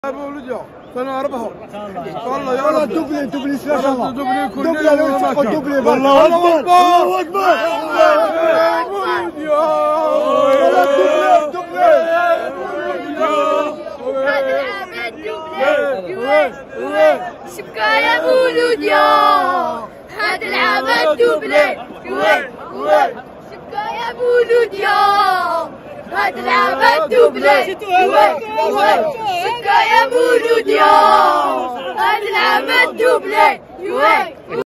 مولوديا سنة أربعة والله يا والله رب دوبلي دوبلي ما شاء الله دوبلي كل دوبلي يوم لو تاخذ دوبلي الله أكبر الله أكبر مولوديا والله دوبلي شبكة يا مولوديا هاد العام الدوبلي شبكة يا مولوديا هاد العام الدوبلي شبكة يا مولوديا هاد العام الدوبلي